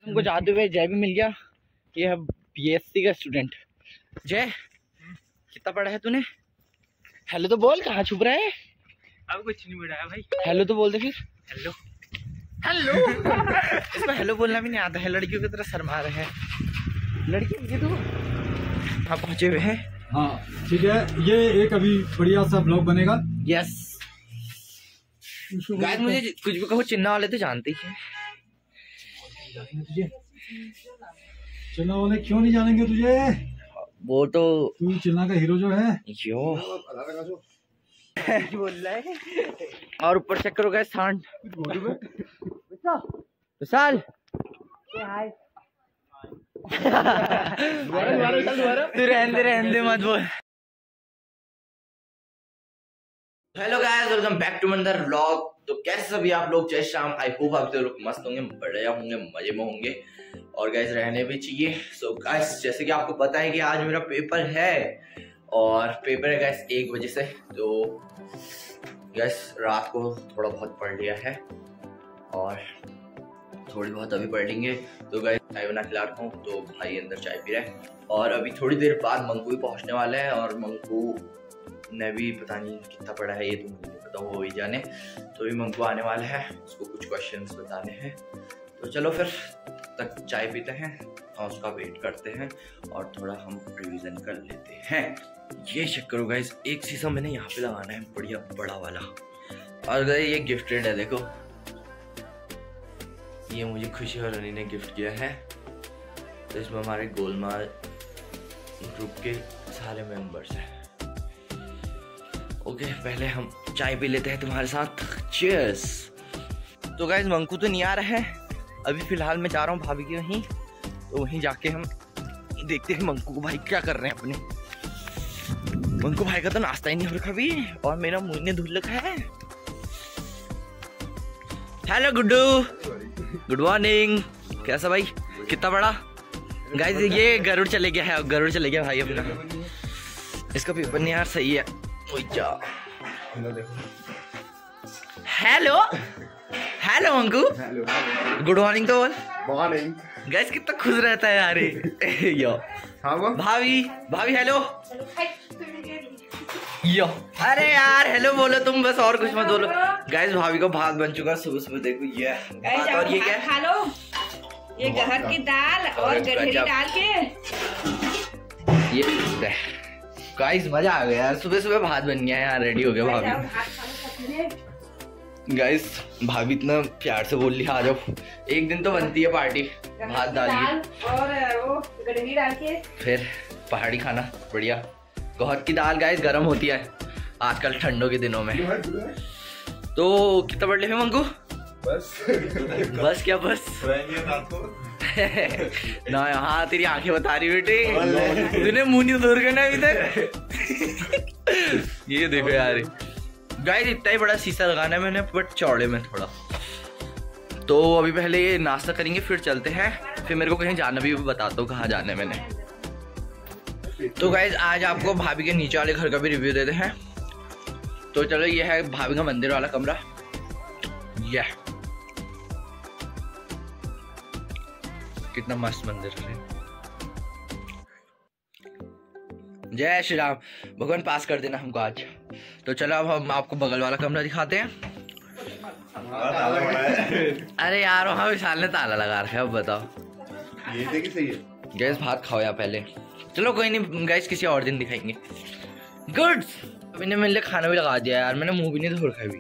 तुमको जाते हुए जय भी मिल गया। ये है बीएससी का स्टूडेंट। जय कितना पढ़ा है तूने? हेलो तो बोल, कहाँ छुप रहा है? अब कुछ नहीं बढ़ाया भाई। हेलो तो बोल दे फिर। हेलो हेलो इसको हेलो बोलना भी नहीं आता है, लड़कियों की तरह शर्मा रहे हैं। लड़की ये तो हाँ पहुंचे हुए हैं। हाँ ठीक है, ये एक अभी बढ़िया सा ब्लॉग बनेगा। यस गाइस, मुझे कुछ भी कहो, चिन्ना वाले तो जानते ही हैं। चिन्ना वाले क्यों नहीं जानेंगे तुझे? वो तो तू चिन्ना का हीरो जो है। यो बोल रहा है। और ऊपर चेक करो गाइस, सांड विशाल तू रहने दे मत बोल। Hello guys, welcome back to Mandar vlog. तो कैसे सभी आप लोग? जय शाम। आई होप आप लोग मस्त होंगे, बढ़िया होंगे, मजे में होंगे और गाइस रहने भी चाहिए। सो गाइस, जैसे कि आपको पता है कि आज मेरा पेपर है और पेपर है गाइस 1 बजे से। तो गाइस रात को थोड़ा बहुत पढ़ लिया है और थोड़ी बहुत अभी पढ़ लेंगे। तो गाइस चाय बना खिला रहा हूँ, तो भाई अंदर चाय पी रहा है और अभी थोड़ी देर बाद मंकू भी पहुंचने वाला है और मंकू ने भी पता नहीं कितना पढ़ा है, ये तो मुझे नहीं पता, वो ही जाने। तो भी मंकू आने वाला है, उसको कुछ क्वेश्चंस बताने हैं। तो चलो फिर तक चाय पीते हैं और उसका वेट करते हैं और थोड़ा हम रिवीजन कर लेते हैं। ये चेक करो गाइस, एक शीशा मैंने यहाँ पे लगाना है, बढ़िया बड़ा वाला। और गाइस ये गिफ्टेड है, देखो ये मुझे खुशी और रनी ने गिफ्ट किया है। तो इसमें हमारे गोलमाल ग्रुप के सारे मेंबर्स हैं। ओके, पहले हम चाय पी लेते हैं तुम्हारे साथ। चीयर्स। तो गाइस मंकू तो नहीं आ रहा है अभी, फिलहाल मैं जा रहा हूँ भाभी के वहीं। तो वहीं जाके हम देखते हैं मंकू भाई क्या कर रहे हैं अपने। मंकू भाई का तो नाश्ता ही नहीं हो रखा अभी और मेरा मुंह ने धुल रखा है। Hello Guddu, good morning. कैसा भाई, कितना बड़ा? गाइस ये गरुड़ चले गया है, गरुड़ चले गया भाई अपना। इसका पेपर नहीं यार सही है। Hello hello Manku, good morning तो बोल। मॉर्निंग। गाइस कितना खुश रहता है यार यो। हाँ भाभी भाभी हेलो यो। अरे यार हेलो बोलो तुम बस, और कुछ मत बोलो। गाइस भाभी को भात बन चुका सुबह सुबह, देखो ये भात। और ये क्या खा लो, ये गहर की दाल और गठरी डाल के ये। गाइस मजा आ गया यार, सुबह सुबह भात बन गया यार, रेडी हो गया भाभी। गाइस भाभी इतना प्यार से बोल लिया आ जाओ, एक दिन तो बनती है पार्टी भात दाल की और वो गठरी डाल के, फिर पहाड़ी खाना बढ़िया। गहर की दाल गाइस गर्म होती है आजकल ठंडों के दिनों में। तो कितना पढ़ ले मंकू? बस क्या बस ना। हाँ तेरी आंखें बता रही बेटे, तूने मुंह नहीं दूर करना अभी तक। ये देखो यार गाइस, इतना ही बड़ा शीशा लगाना है मैंने, बट चौड़े में थोड़ा। तो अभी पहले ये नाश्ता करेंगे फिर चलते हैं, फिर मेरे को कहीं जाना भी बताता हूँ कहाँ जाना है मैंने। तो गाइस आज आपको भाभी के नीचे वाले घर का भी रिव्यू देते हैं। तो चलो, ये है भाभी का मंदिर वाला कमरा। ये कितना मस्त मंदिर है। जय श्री राम। भगवान पास कर देना हमको आज। तो चलो अब हम आपको बगल वाला कमरा दिखाते हैं। अरे यार वहाँ विशाल ने ताला लगा रखा है, अब बताओ। ये देखिए सही है। गैस भात खाओ या पहले, चलो कोई नहीं गैस किसी और दिन दिखाएंगे। गुड। अभी ने मेरे लिए खाना भी लगा दिया यार, मैंने मुंह भी नहीं धो रखा अभी।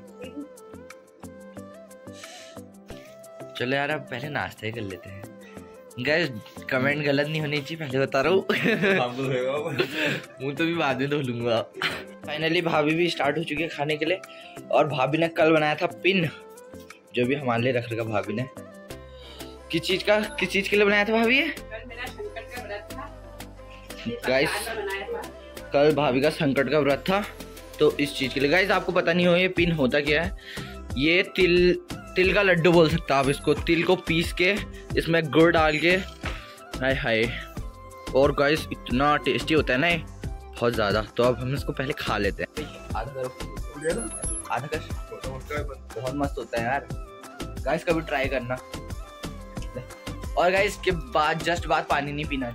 चलो यार अब पहले नाश्ता ही कर लेते हैं। गैस कमेंट गलत नहीं होनी चाहिए, पहले बता रहा हूँ। मुँह तो भी बाद में धो लूंगा। फाइनली भाभी भी स्टार्ट हो चुकी है खाने के लिए और भाभी ने कल बनाया था पिन, जो भी हमारे लिए रख रखा भाभी ने। किस चीज के लिए बनाया था भाभी? गाइस कल भाभी का संकट का व्रत था, तो इस चीज के लिए। गाइस आपको पता नहीं हो ये पिन होता क्या है? ये तिल का लड्डू बोल सकता है आप इसको। तिल को पीस के इसमें गुड़ डाल के, हाय हाय। और गाइस इतना टेस्टी होता है ना ये, बहुत ज्यादा। तो अब हम इसको पहले खा लेते हैं। आधा कर, बहुत मस्त होता है यार। गाइस कभी ट्राई करना। और गाइस इसके बाद जस्ट बाद पानी नहीं पीना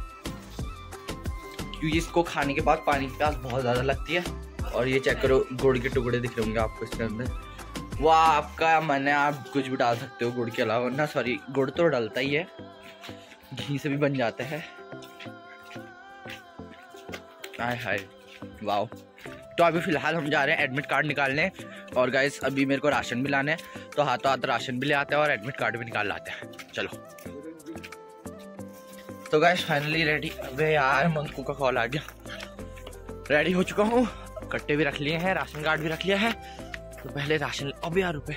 क्योंकि इसको खाने के बाद पानी की प्यास बहुत ज़्यादा लगती है। और ये चेक करो, गुड़ के टुकड़े दिख रहे होंगे आपको इसके अंदर। वाह, आपका मन है, आप कुछ भी डाल सकते हो गुड़ के अलावा ना। सॉरी, गुड़ तो डलता ही है, घी से भी बन जाता है। हाय हाय, वाह। तो अभी फिलहाल हम जा रहे हैं एडमिट कार्ड निकालने। और गाइस अभी मेरे को राशन भी लाना है, तो हाथों हाथ राशन भी ले आते हैं और एडमिट कार्ड भी निकाल लाते हैं। चलो। तो गाइस फाइनली रेडी। अबे यार, मंकू का कॉल आ गया। रेडी हो चुका हूँ, कट्टे भी रख लिए हैं, राशन कार्ड भी रख लिया है। तो पहले राशन। अब यार रुपए।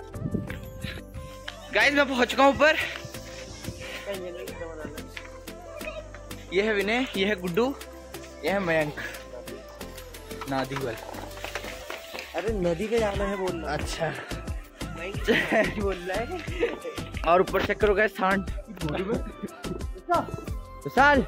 गाइस मैं पहुंच चुका हूँ ऊपर। ये है विनय, ये है गुड्डू, ये है मयंक। नादी वाल। अरे नदी पे जाना है बोल रहा। अच्छा बोल रहा है। और ऊपर चेक करो गाइस, सांड विशाल।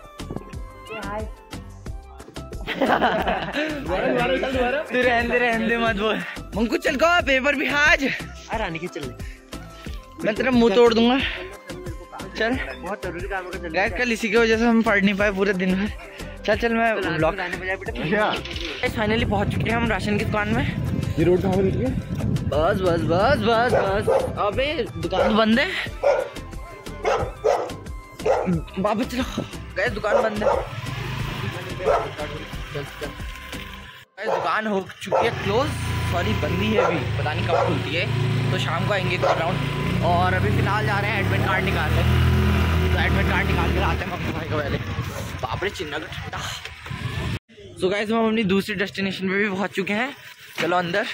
तू रहने दे मत बोल। मंकू चल को पेपर भी आज। रानी के चल, मैं तेरा मुंह तोड़ दूंगा। चल, बहुत जरूरी काम है। गाइस कल इसी की वजह से हम पढ़ नहीं पाए पूरे दिन भर। चल मैं ब्लॉग। फाइनली पहुंच चुके हैं हम राशन की दुकान में। ये रोड कहाँ पर है? बस बस बस बस बस। अबे दुकान बंद है, वापस चलो। गाइस दुकान बंद है। गाइस दुकान हो चुकी है क्लोज। सॉरी, बंदी है अभी, पता नहीं कब खुलती है। तो शाम को आएंगे अराउंड। और अभी फिलहाल जा रहे हैं एडमिट कार्ड निकालने। तो एडमिट कार्ड निकाल के आते हैं मम्मी भाई को पहले। बाप रे, चिन्ना का ठंडा। सो गाइस हम अपनी दूसरी डेस्टिनेशन पे भी पहुंच चुके हैं। चलो अंदर।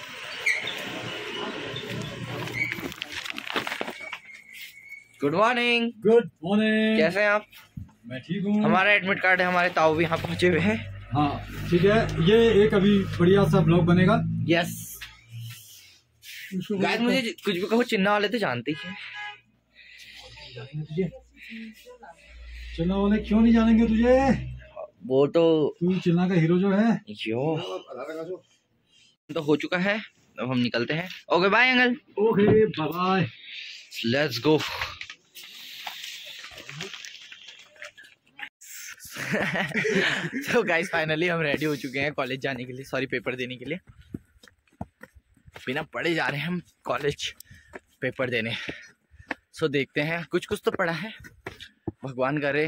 Good morning. Good morning. कैसे हैं आप? मैं ठीक हूँ। हमारा एडमिट कार्ड है, हमारे ताऊ भी यहाँ पहुंचे हुए हैं। हाँ ठीक है, ये एक अभी बढ़िया सा ब्लॉग बनेगा। यस गाइस, मुझे कुछ भी कहो, चिन्ना वाले तो जानते ही हैं। चिन्ना वाले क्यों नहीं जानेंगे तुझे? वो तो तू चिन्ना का हीरो जो है। यो तो हो चुका है। अब हम निकलते हैं। Okay bye uncle. Okay bye. Let's go. तो गाइस फाइनली हम रेडी हो चुके हैं कॉलेज जाने के लिए। सॉरी, पेपर देने के लिए। बिना पढ़े जा रहे हैं हम कॉलेज पेपर देने। सो देखते हैं, कुछ कुछ तो पढ़ा है, भगवान करे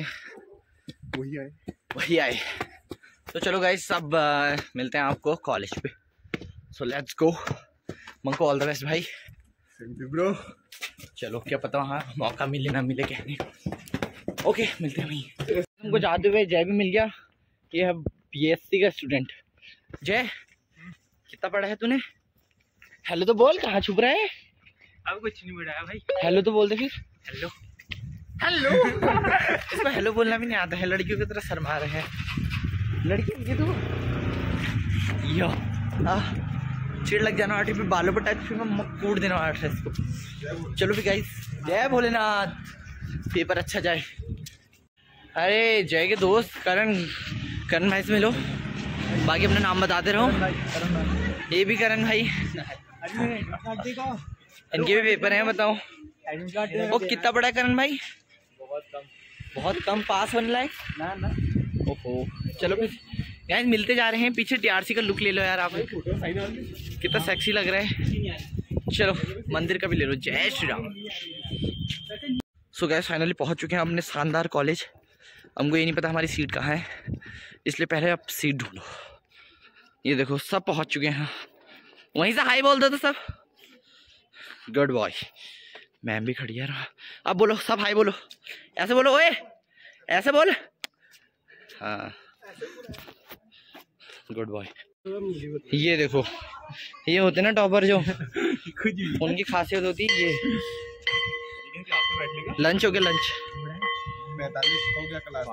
वही आए। तो चलो गाइस, अब मिलते हैं आपको कॉलेज पे। So let's go. Manko all the best भाई। ब्रो। चलो, क्या पता वहाँ मौका मिले ना मिले कहने को। ओके, मिलते हैं वहीं। हमको जाते हुए जय भी मिल गया। ये है बीएससी का स्टूडेंट। जय, कितना पढ़ा है तूने? हेलो तो बोल, कहाँ छुप रहा है? अब कुछ नहीं बढ़ाया भाई। हेलो तो बोल दे फिर। Hello hello. इसको हेलो बोलना भी नहीं आता है, लड़कियों की तरह शर्मा रहे हैं। लड़की ये तो यो चिड़ लग जाना आटे पे, बालों पर टच, फिर मैं कूट देना आठ है इसको। चलो फिर गाइस, जय भोलेनाथ, पेपर अच्छा जाए। अरे जय के दोस्त करण भाई से मिलो, बाकी अपना नाम बताते रहो। ये भी करण भाई, इनके भी पेपर हैं, बताओ। वो कितना बड़ा है करण भाई? बहुत कम पास होने लायक ना। ओहो, चलो फिर गाइस मिलते जा रहे हैं। पीछे टीआरसी का लुक ले लो यार आप, कितना सेक्सी लग रहा है। चलो मंदिर का भी ले लो। जय Shri Ram. So guys finally पहुंच चुके हैं अपने शानदार कॉलेज। हमको ये नहीं पता हमारी सीट कहाँ है, इसलिए पहले आप सीट ढूंढो। ये देखो सब पहुंच चुके हैं। वहीं से हाई बोल दो तो सब। Good boy. मैम भी खड़ी है। अब बोलो सब हाई बोलो, ऐसे बोलो, ओए ऐसे बोल। हाँ गुड बॉय। ये देखो, ये होते ना टॉपर जो, उनकी खासियत होती है ये। लंच हो गया, लंच 45 हो गया क्लास।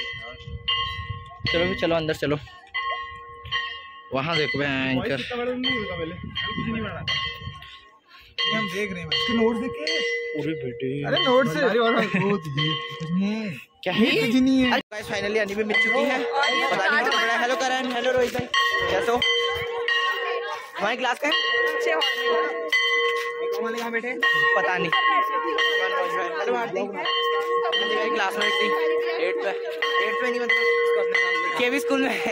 चलो चलो अंदर चलो। वहाँ देखो एंकर, हम देख रहे हैं इसके नोट देखे। पूरे बेटे, अरे नोट से क्या है? अरे गाइस फाइनली अनी भी मिल चुकी है। पता नहीं कितना बड़ा। हेलो करण, हेलो रोहित भाई, कैसे हो? हमारी क्लास का है? कहाँ बैठे पता नहीं। क्लासमेट थी 8th में नहीं मतलब के भी स्कूल में है।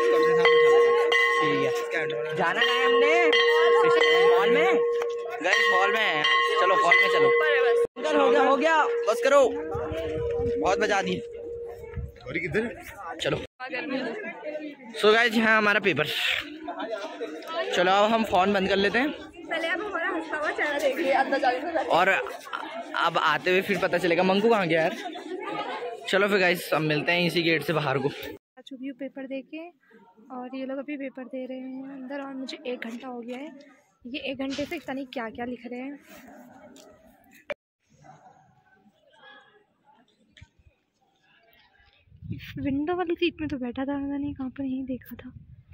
ठीक है जाना है हमने मॉल में गए मॉल में। चलो मॉल में चलो। हो गया बस करो बहुत बजा दी। और किधर चलो सो गाइस यहाँ हमारा पेपर। चलो अब हम फोन बंद कर लेते हैं पहले आप हमारा हंसता हुआ चेहरा देखिए अंदर जाके। और अब आते हुए फिर पता चलेगा मंकू कहाँ गया यार। चलो फिर गाइस अब मिलते हैं इसी गेट से बाहर को। चुकी हूँ पेपर दे के और ये लोग अभी पेपर दे रहे हैं अंदर और मुझे 1 घंटा हो गया है। ये 1 घंटे से पता नहीं क्या क्या लिख रहे हैं। विंडो वाली सीट में तो बैठा था मैंने कहाँ पर नहीं देखा था।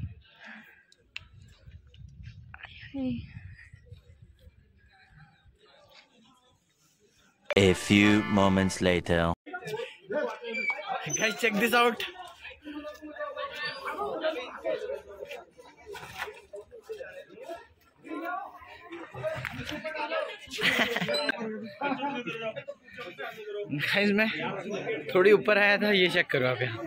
A few moments later. Guys, check this out. Guys मैं थोड़ी ऊपर आया था, ये चेक करो आप यहाँ।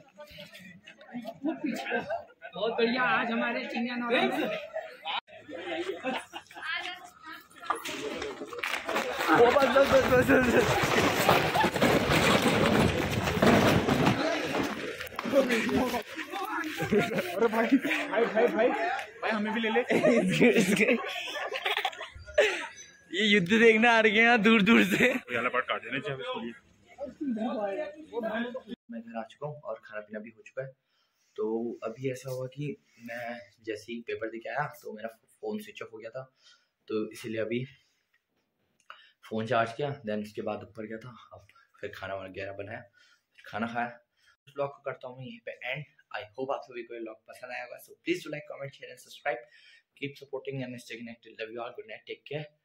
बहुत बढ़िया आज हमारे चिंगन अरे भाई हमें भी ले ले। ये युद्ध देखना आ रहे हैं दूर दूर से। मैं घर आ चुका हूँ और खाना पीना भी हो चुका है। तो अभी ऐसा हुआ कि मैं जैसे ही पेपर दे के आया तो मेरा फ़ोन स्विच ऑफ हो गया था, तो इसीलिए अभी फ़ोन चार्ज किया, देन उसके बाद ऊपर गया था। अब फिर खाना वगैरह बनाया, खाना खाया। उस ब्लॉग को करता हूँ यहीं पे एंड। आई होप आप सभी को ये ब्लॉग पसंद आया होगा। So please do like, comment, share and subscribe. Keep supporting and stay connected. Love you all. Good night, take care.